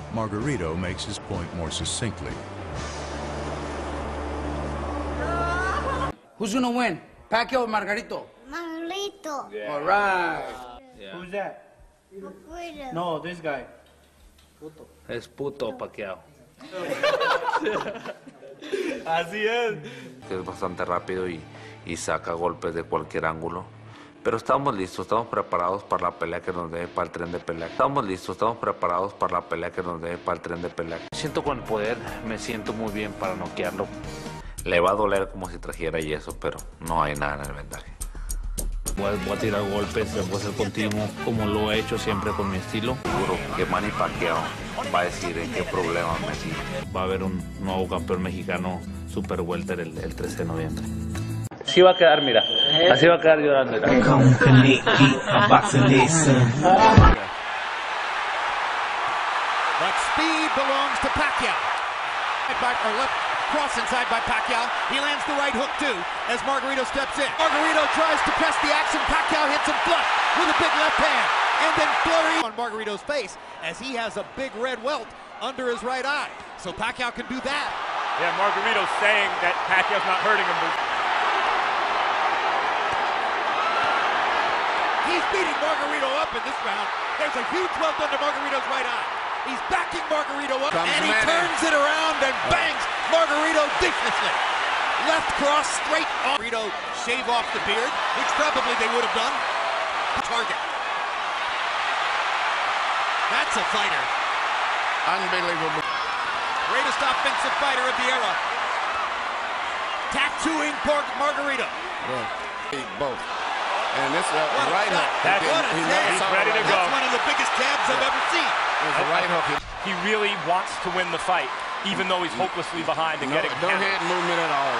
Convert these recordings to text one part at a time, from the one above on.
Margarito makes his point more succinctly. Who's gonna win, Pacquiao or Margarito? Margarito. Yeah. All right. Yeah. Who's that? Margarito. No, this guy. Es puto Pacquiao. Así es. Es bastante rápido y saca golpes de cualquier ángulo. Pero estamos listos, estamos preparados para la pelea que nos dé para el tren de pelea. Estamos listos, estamos preparados para la pelea que nos dé para el tren de pelea. Me siento con el poder, me siento muy bien para noquearlo. Le va a doler como si trajera yeso, pero no hay nada en el vendaje. Voy a tirar golpes, voy a ser continuo, como lo he hecho siempre con mi estilo. Seguro que Manny Pacquiao va a decir en qué problemas me sigue. Va a haber un nuevo campeón mexicano Super Welter el 13 de noviembre. Así va a quedar, mira. Así va a quedar llorando. But speed belongs to Pacquiao. Cross inside by Pacquiao. He lands the right hook too as Margarito steps in. Margarito tries to press the action. Pacquiao hits him flush with a big left hand. And then flurry on Margarito's face as he has a big red welt under his right eye. So Pacquiao can do that. Yeah, Margarito's saying that Pacquiao's not hurting him. He's beating Margarito up in this round. There's a huge welt under Margarito's right eye. He's backing Margarito up, and he turns it around and bangs Margarito viciously. Left cross straight on. Margarito shave off the beard, which probably they would have done. Target. That's a fighter. Unbelievable. Greatest offensive fighter of the era. Tattooing Margarito. Yeah. Both. And this right hook. He's ready to go. That's one of the biggest jabs I've ever seen. It's a right hook. He really wants to win the fight, even though he's hopelessly behind and getting no head movement at all.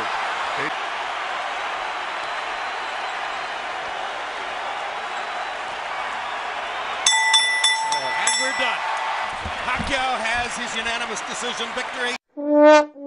And we're done. Pacquiao has his unanimous decision victory.